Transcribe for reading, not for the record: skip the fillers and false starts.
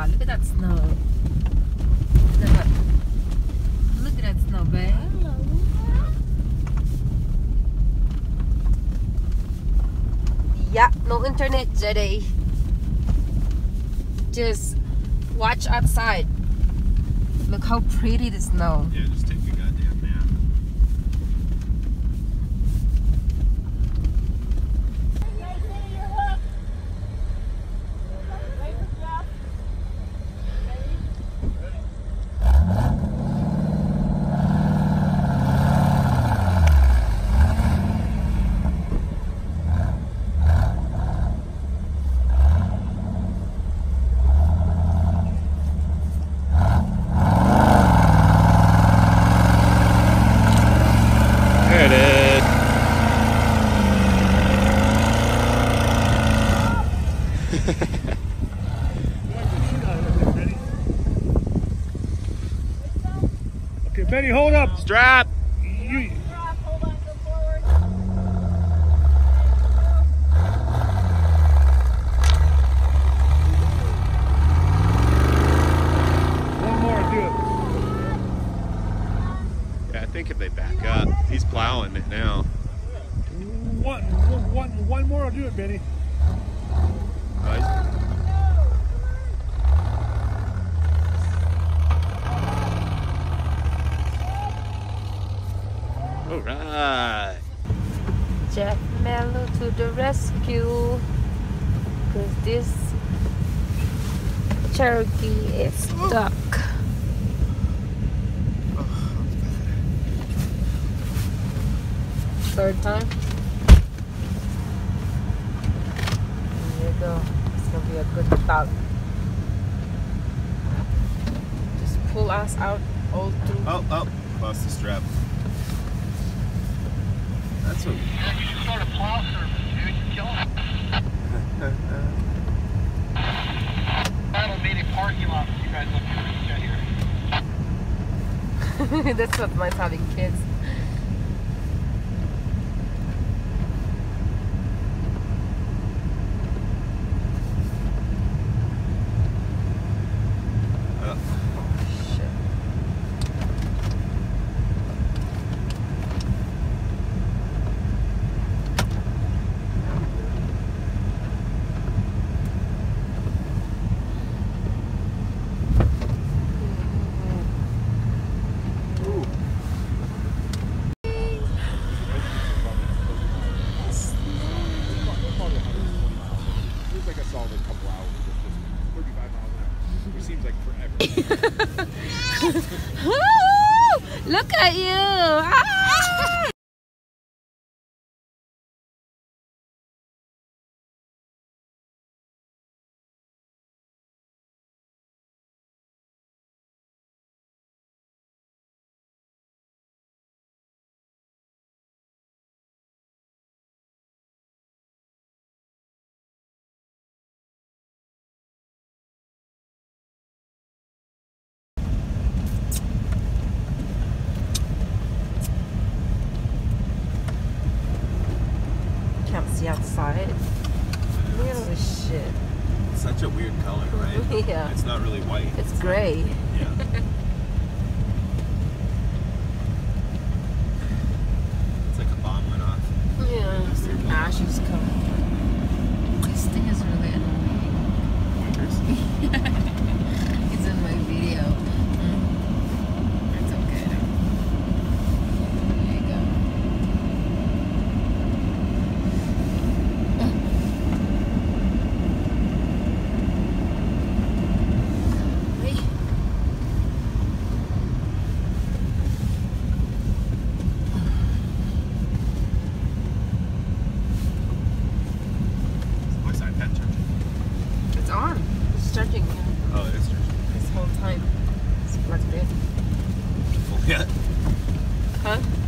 God, look at that snow. Look at that snow, babe. Yeah, no internet today. Just watch outside. Look how pretty the snow. Yeah, just take the goddamn nap. There it is. Okay, Benny, hold up. Strap. You, Hold on, go forward. one more, do it. Yeah, I think if they back up, he's plowing it now. One more, I'll do it, Benny. All right. Jack Mello to the rescue. Cause this Cherokee is stuck. Third time. There you go. It's gonna be a good stop. Just pull us out all through. Oh, lost the strap. That's what. Yeah, you should start a plow service, dude. You're killing it. That'll need a parking lot for you guys up here. That's what mine's having kids. Shit. Feels like a solid couple hours. It's just 35 miles an hour. It seems like forever. Woo! Look at you! Ah! Can't see outside. Look at all this shit. It's such a weird color, right? Yeah. It's not really white. It's gray. Yeah. It's like a bomb went off. Yeah. Ashes coming. This thing is really annoying. Winters. It's in my video. It's okay. There you go. Wait. What's that pet charger? It's on. It's charging Oh, it is charging. this whole time. It's plugged in. Full yet? Huh?